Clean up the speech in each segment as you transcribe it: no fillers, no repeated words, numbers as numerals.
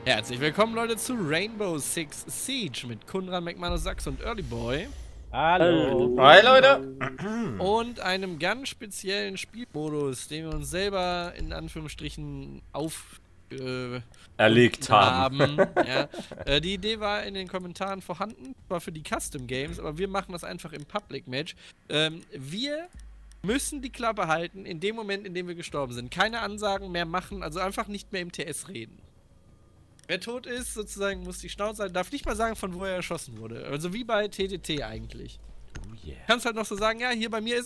Herzlich willkommen, Leute, zu Rainbow Six Siege mit Kundran, McManus, Sachs und Early Boy. Hallo. Hi, Leute. Und einem ganz speziellen Spielmodus, den wir uns selber in Anführungsstrichen erlegt haben. Ja. Die Idee war in den Kommentaren vorhanden, war für die Custom Games, aber wir machen das einfach im Public Match. Wir müssen die Klappe halten in dem Moment, in dem wir gestorben sind. Keine Ansagen mehr machen, also einfach nicht mehr im TS reden. Wer tot ist, sozusagen, muss die Schnauze halten, darf nicht mal sagen, von wo er erschossen wurde. Also wie bei TTT eigentlich. Oh yeah. Kannst halt noch so sagen, ja, hier bei mir ist...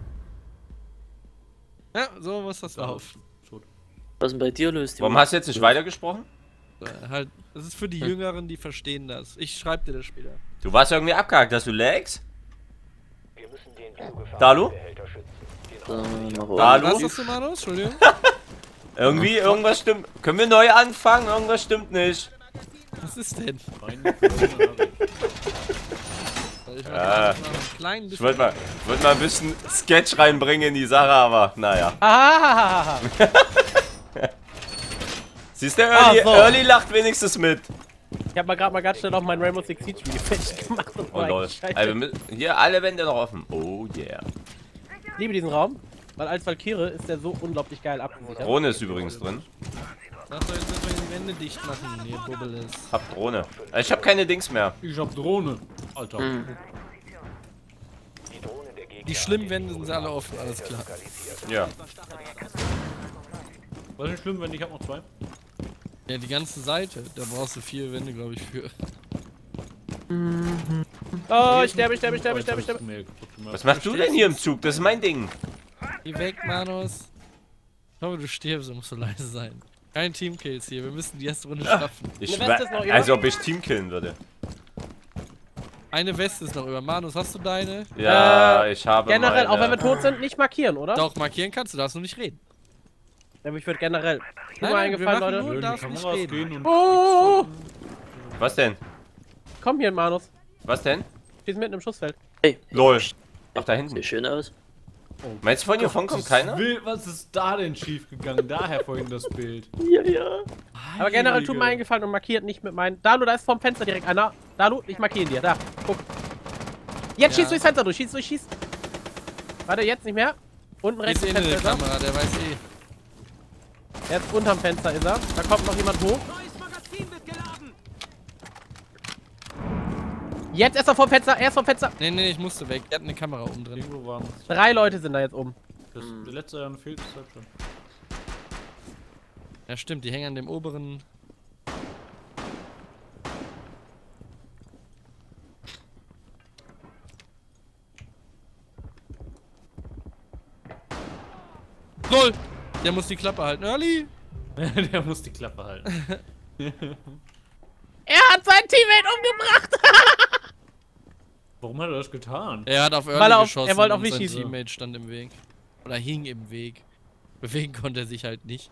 Ja, so muss das laufen. Was ist denn bei dir los? Warum hast du jetzt nicht weitergesprochen? Halt, das ist für die Jüngeren, die verstehen das. Ich schreib dir das später. Du warst irgendwie abgehakt, dass du lagst? Dalu? Dalu? Was hast du, Manus? Entschuldigung. Irgendwie, irgendwas stimmt. Können wir neu anfangen? Irgendwas stimmt nicht. Was ist denn? Ich wollte mal ein bisschen Sketch reinbringen in die Sache, aber naja. Ah! Siehst du, Early lacht wenigstens mit. Ich hab mal gerade mal ganz schnell auf mein Rainbow Six Siege Video fertig gemacht. Und Oh lol. Also, hier alle Wände noch offen. Oh yeah. Ich liebe diesen Raum, weil als Valkyrie ist der so unglaublich geil abgesichert. Drohne ist übrigens drin. Lass doch jetzt mal die Wände dicht machen, hier Bubbel ist. Hab Drohne. Ich hab keine Dings mehr. Ich hab Drohne. Alter. Die schlimmen Wände sind alle offen, alles klar. Ja. Was ist nicht schlimm, wenn ich hab noch zwei? Ja, die ganze Seite, da brauchst du 4 Wände, glaube ich, für. Oh, ich sterbe. Was machst du denn hier im Zug? Das ist mein Ding. Geh weg, Manus. Ich hoffe, du stirbst, du musst so leise sein. Kein Teamkills hier, wir müssen die erste Runde schaffen. Ich Eine Weste ist noch über. als ob ich Team killen würde. Eine Weste ist noch über. Manus, hast du deine? Ja, ich habe Generell, meine. auch wenn wir tot sind, nicht markieren, oder? Doch, markieren kannst du, darfst nur nicht reden. Ja, aber ich würde generell. Tut mir wir eingefallen, machen Leute. nur, Nö, darfst die nicht Kameras reden. gehen und Oh! Was denn? Komm hier, Manus. Was denn? Stehst mitten im Schussfeld. LOL. Ach, da hinten. Sieht schön aus. Meinst du, von hier kommt keiner? Was ist da denn schief gegangen? Daher vorhin das Bild. Ja. Aber generell tut mir eingefallen und markiert nicht mit meinen. Dalu, da ist vorm Fenster direkt einer. Dalu, ich markiere ihn dir. Da, guck. Jetzt schießt durchs Fenster durch. Schieß. Warte, jetzt nicht mehr. Unten rechts Ist im in der Fenster. Kamera, der weiß eh. Jetzt unterm Fenster ist er. Da kommt noch jemand hoch. Jetzt ist er vom Fenster. Er ist vom Fenster. Nee, ich musste weg. Der hat eine Kamera oben drin. Irgendwo waren 3 Leute sind da jetzt oben. der letzte Jahr fehlt es halt schon. Ja, stimmt, die hängen an dem oberen. LOL! Der muss die Klappe halten. Early! Der muss die Klappe halten. Er hat sein Teammate umgebracht. Warum hat er das getan? Er hat auf Early Weil er geschossen. er wollte auf und mich sein schießen. Teammate stand im Weg. Oder hing im Weg. Bewegen konnte er sich halt nicht.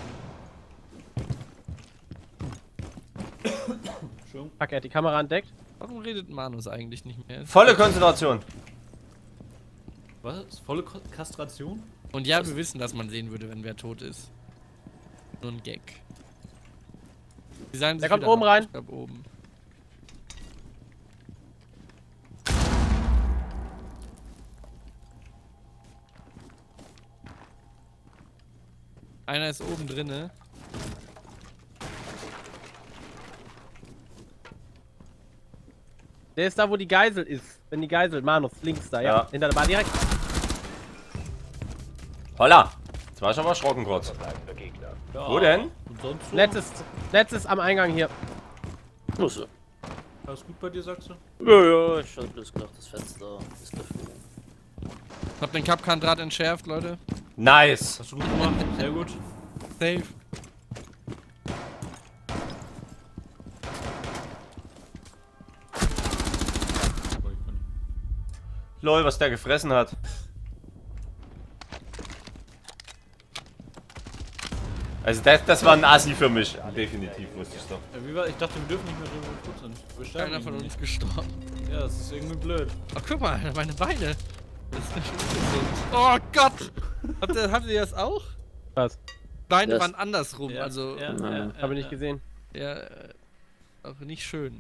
Fuck, er hat die Kamera entdeckt. Warum redet Manus eigentlich nicht mehr? Volle Konzentration. Was? Volle Kastration? Und ja, wir wissen, dass man sehen würde, wenn wer tot ist. Nur ein Gag. Die sagen Der sich kommt wieder oben ab. rein. Ich glaub, oben. Einer ist oben drinne. Der ist da, wo die Geisel ist. Wenn die Geisel, Manus, links da, ja. Ja. Hinter der Bar direkt. Holla. Jetzt war ich aber erschrocken kurz. Ja. Wo denn? Und sonst so? Letztes am Eingang hier. Muss so. Alles gut bei dir, sagst du? Ja, ich hab bloß gedacht, das Fenster ist dafür. Hab den Kapkan-Draht entschärft, Leute. Nice. Hast du gut gemacht? Sehr gut. Safe. LOL, was der gefressen hat. Also das war ein Assi für mich. Definitiv, wusste ich doch. Ja, wie war, ich dachte, wir dürfen nicht mehr so gut sein. Wir sterben Keiner von irgendwie uns gestorben. nicht. Ja, das ist irgendwie blöd. Ach, guck mal, meine Beine. Das ist nicht ungesund. Oh Gott! Habt ihr das auch? Was? Beine Das- waren andersrum, Ja, also. ja, Ja, Habe ich nicht gesehen. Ja, auch nicht schön.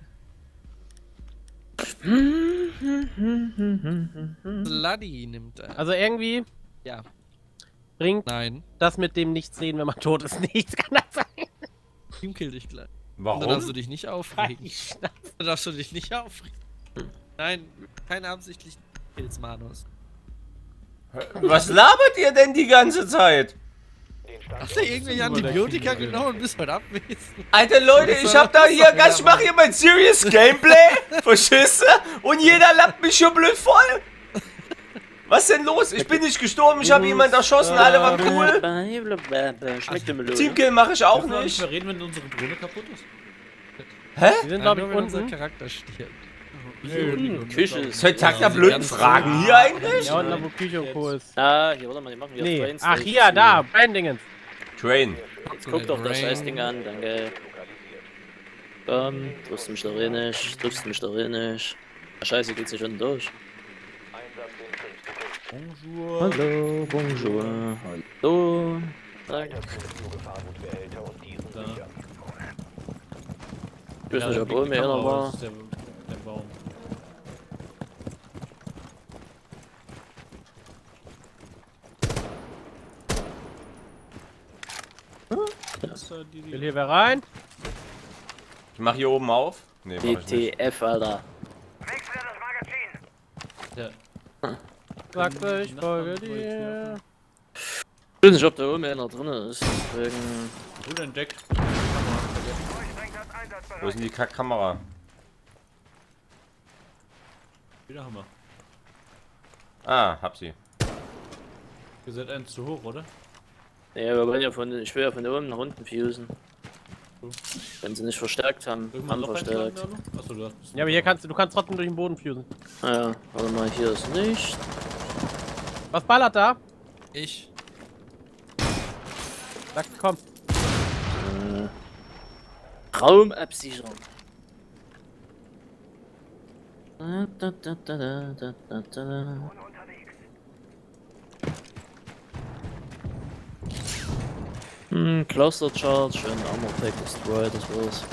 Bloody nimmt er. Also irgendwie Ja. bringt Nein. das mit dem nichts reden, wenn man tot ist, nichts. Kann das sein? Team kill dich gleich. Warum? Dann darfst du dich nicht aufregen. Die Schnauze. Dann darfst du dich nicht aufregen. Nein, keine absichtlichen Kills, Manus. Was labert ihr denn die ganze Zeit? Hast du irgendwelche Antibiotika genommen und bist heute abwesend? Alter Leute, ich hab da hier, ich mach hier mein Serious Gameplay, verstehst du? Und jeder lappt mich schon blöd voll. Was denn los? Ich bin nicht gestorben, ich habe jemanden erschossen, alle waren cool. Schmeckt der Melone. Teamkill mache ich auch Dürfen wir nicht nicht. mehr reden, wenn unsere Drohne kaputt ist? Die sind, glaube ich, Nur wenn unser unten. Charakter stirbt. Küche ist. Soll Tag der blöden Fragen hier eigentlich? Ja, unten, wo Küche und Co. ist. Ah, hier, warte mal, die machen wieder Nee. Trains. Ach, hier, da, Braindingens. Train. Jetzt guck doch das Scheißding an, danke. Komm, triffst mich da nicht. Scheiße, geht sich schon durch. Bonjour. Hallo, bonjour. Hallo. Danke. Da. Ich weiß nicht, ob oben hier noch war. Das ist der Baum. Das ist die Will hier wer rein? Ich mach hier oben auf. Nee, mach ich nicht. DTF, Alter. Ja. Sagte, ich folge dir. Ich weiß nicht, ob da oben einer drin ist. Deswegen. Gut entdeckt. Wo ist denn die Kackkamera? Wieder Hammer. Ah, hab sie. Ihr seid eins zu hoch, oder? Nee, wir wollen ja ich will ja von oben nach unten fusen. Wenn sie nicht verstärkt haben, Irgendwann haben noch verstärkt. Achso, du hast. Ja, aber hier kannst du kannst trotzdem durch den Boden fusen. Naja, warte mal, hier ist nicht. Was ballert da? Ich. Sag, komm. Raumabsicherung. Cluster Charge und Armor Pack Destroy, das war's.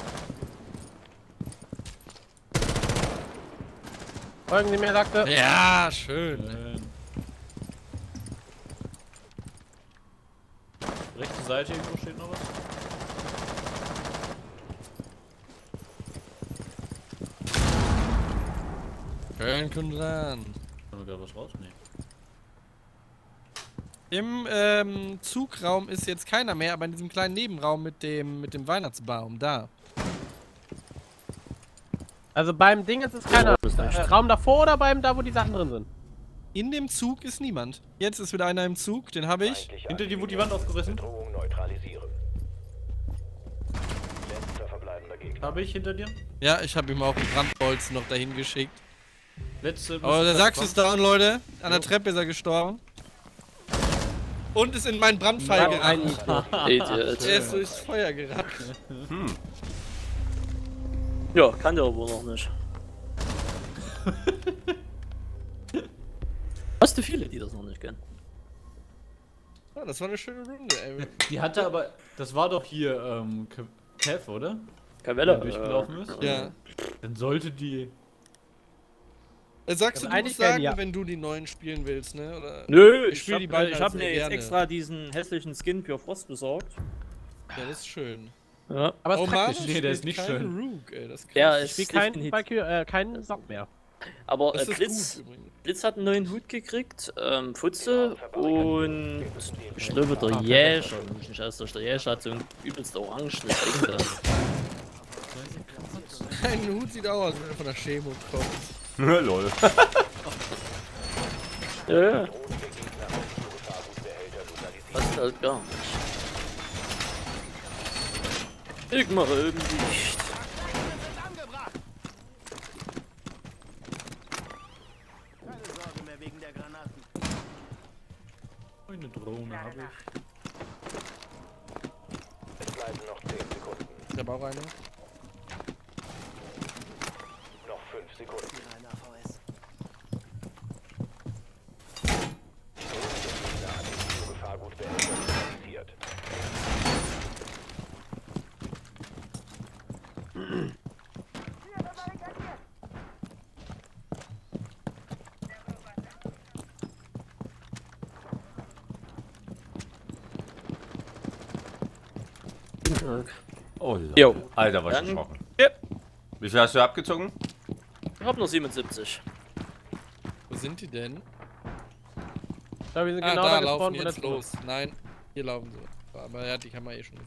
Folgen Sie mir, sagte. Ja, schön. Rechte Seite irgendwo steht noch was. Schön, Kundran. Haben wir da was raus? Nee. Im Zugraum ist jetzt keiner mehr, aber in diesem kleinen Nebenraum mit dem Weihnachtsbaum, da. Also beim Ding ist es keiner. Raum davor oder beim da, wo die Sachen drin sind? In dem Zug ist niemand. Jetzt ist wieder einer im Zug, den habe ich. Hinter dir wurde die Wand aufgerissen. Habe ich hinter dir? Ja, ich habe ihm auch einen Brandbolzen noch dahin geschickt. Letzte. Aber der Sachs ist down, Leute. An der Treppe ist er gestorben. Und ist in meinen Brandpfeil gerannt. Idiot. Er ist durchs Feuer gerannt. Ja, kann der aber noch nicht. Hast du viele, die das noch nicht kennen? Ja, das war eine schöne Runde, ey. Die hatte aber. Das war doch hier, Kev, oder? Cavella. Der durchgelaufen ist? Ja. Dann sollte die. Sagst du, du eigentlich musst sagen, ja. wenn du die neuen spielen willst, ne? Oder? Nö, Ich spiel die beiden ich halt hab mir sehr jetzt gerne. extra diesen hässlichen Skin Pure Frost besorgt. Ja, das ist schön. Ja. Aber es Oh ist Mann, praktisch. Nee, der ist nicht kein schön. Rook, ey. Das ist krass. Ja, Ich ist spiel keinen definitiv- keinen Sock mehr. Aber Das ist Blitz, gut übrigens. Blitz hat einen neuen Hut gekriegt, Futze und ich glaube der Jäsch, oder mich nicht aus, der Jäsch hat so ein übelst orangenes Ding da. Dein Hut sieht auch aus, wenn er von der Chemo kommt. Lol. Ja. Passt halt gar nicht. Ich mache eben nicht. Eine Drohne habe ich. Ich hab auch eine. Guten Tag. Oh, Leute. Jo. Alter, war ich Dann- erschrocken. Ja. Wie viel hast du abgezogen? Ich hab nur 77. Wo sind die denn? Ich glaube, wir sind Ah, genau da da laufen gespawnt, die wo jetzt letztes Mal. los. Nein, hier laufen sie. Aber ja, die kann man eh schon.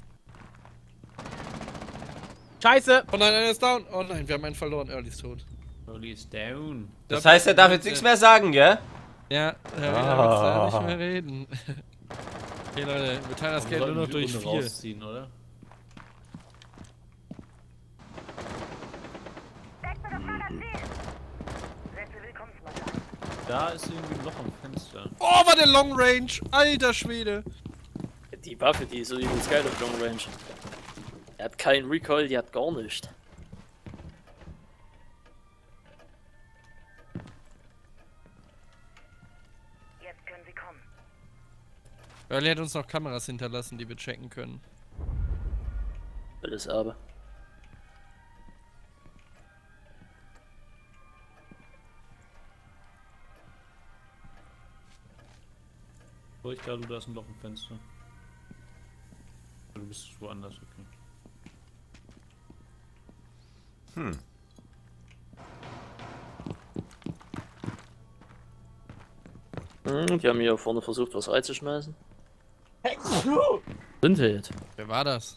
Scheiße! Oh nein, einer ist down. Oh nein, wir haben einen verloren. Early ist tot. Early is down. Das heißt, er darf jetzt nichts mehr sagen, gell? Ja, da nicht mehr reden. Okay, Leute, wir teilen das Geld nur noch durch 4. rausziehen, oder? Da ist irgendwie ein Loch am Fenster. Oh, war der Long Range! Alter Schwede! Die Waffe, die ist so übelst geil auf Long Range. Er hat keinen Recoil, die hat gar nichts. Jetzt können sie kommen. Early hat uns noch Kameras hinterlassen, die wir checken können. Alles aber. Oh, ich glaube, da ist ein Loch im Fenster. Du bist woanders, okay. Die haben hier vorne versucht, was reinzuschmeißen. Sind wir jetzt? Wer war das?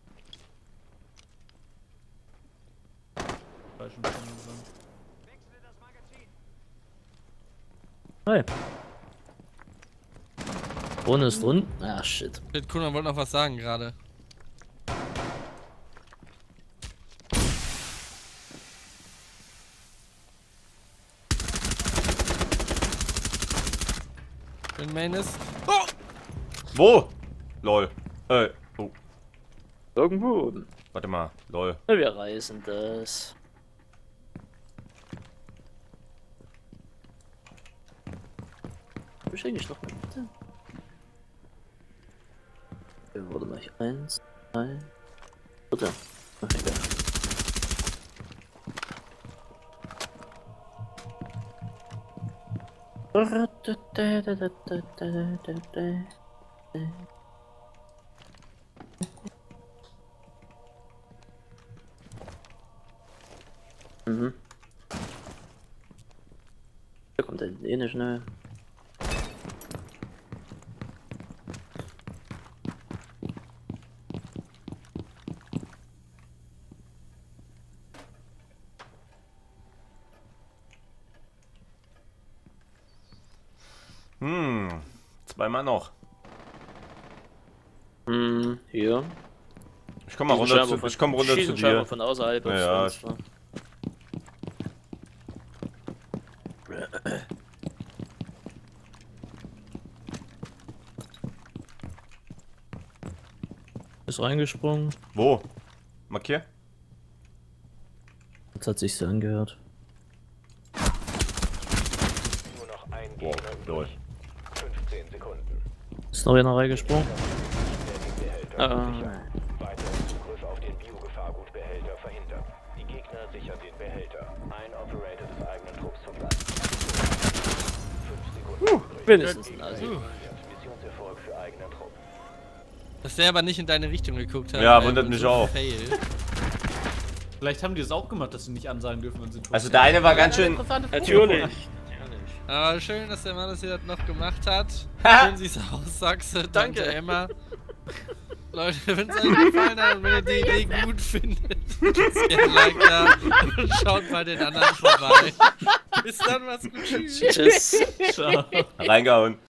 Falschen Fenster. Hi. Ohne ist drin. Ah, shit. Shit, Kuna wollte noch was sagen gerade. Den Main ist. Oh! Wo? Lol. Oh. Irgendwo oben. Warte mal. Lol. Na, wir reißen das. Ich eigentlich noch mal bitte. Okay, warte mal. 1, 2, bitte. Ach, egal. Mhm. Da kommt der eh nicht schnell. Zweimal noch. Hier. Ich komm mal runter zu, ich komm runter zu dir. Von außerhalb. Ja, aufs Fenster. Ist reingesprungen. Wo? Markier? Jetzt hat sich's so angehört. Nur noch ein Wow, Gegner lol. übrig. 15 Sekunden. Ist noch einer reingesprungen? Der Behälter sichern. Weiter Zugriff auf den Biogefahrgutbehälter verhindern. Die Gegner sichern den Behälter. Ein Operator des eigenen Trupps verbleibt. 5 Sekunden übrig. Wenigstens ein Asi. Missionserfolg für eigenen Trupp. Dass der aber nicht in deine Richtung geguckt hat. Ja, wundert mich auch. Fail. Vielleicht haben die das auch gemacht, dass sie nicht ansagen dürfen, wenn sie tot Also sind. der eine war ganz schön. Natürlich. Aber schön, dass der Mann das hier noch gemacht hat. Ha! Schön sie's aus, Sachse. Danke. Tante Emma. Leute, wenn es euch gefallen hat und wenn ihr die Idee gut findet, lasst gerne ein Like da und schaut bei den anderen vorbei. Bis dann, macht's gut. Tschüss. Tschüss. Ciao. Reingehauen.